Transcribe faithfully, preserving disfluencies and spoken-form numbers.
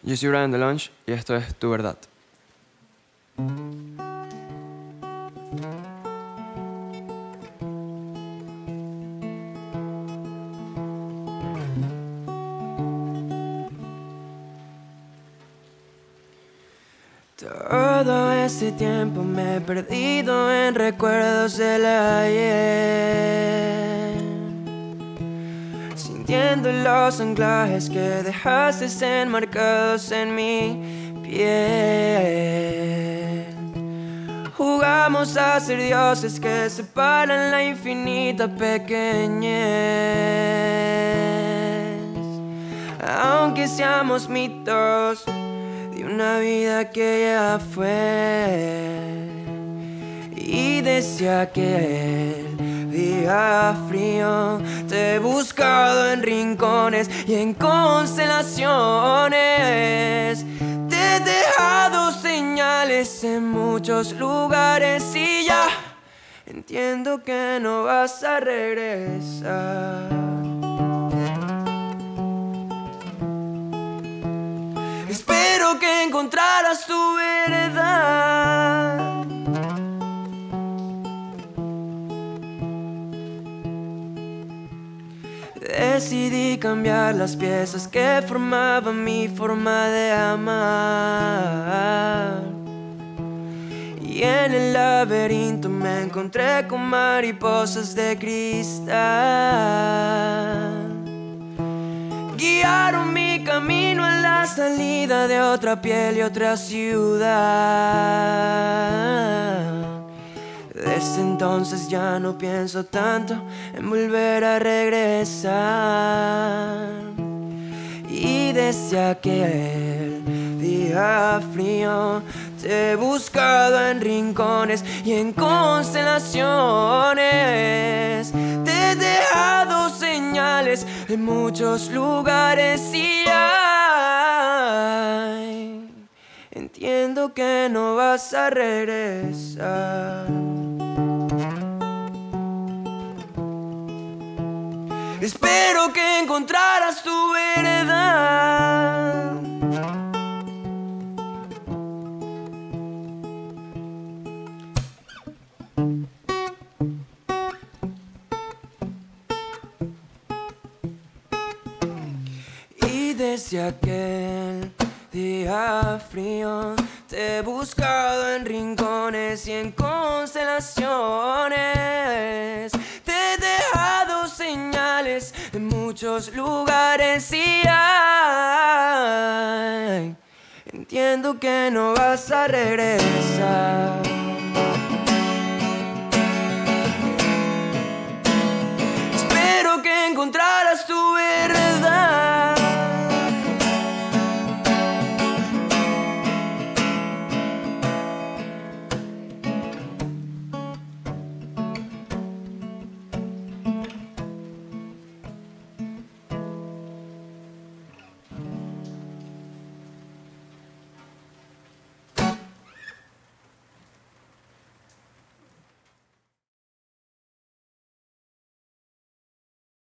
Yo soy Brian DeLonge y esto es Tu Verdad. Todo este tiempo me he perdido en recuerdos del ayer, sintiendo los anclajes que dejaste enmarcados en mi piel. Jugamos a ser dioses que separan la infinita pequeñez, aunque seamos mitos de una vida que ya fue. Y desde aquel día frío te he buscado en rincones y en constelaciones. Te he dejado señales en muchos lugares y ya entiendo que no vas a regresar. Espero que encontraras tu verdad. Decidí cambiar las piezas que formaban mi forma de amar, y en el laberinto me encontré con mariposas de cristal. Guiaron mi camino en la salida de otra piel y otra ciudad. Desde entonces ya no pienso tanto en volver a regresar. Y desde aquel día frío te he buscado en rincones y en constelaciones. Te he dejado señales en muchos lugares y ay, entiendo que no vas a regresar. Espero que encontraras tu verdad. Y desde aquel día frío te he buscado en rincones y en constelaciones. Te he dejado señales en muchos lugares y ay, entiendo que no vas a regresar.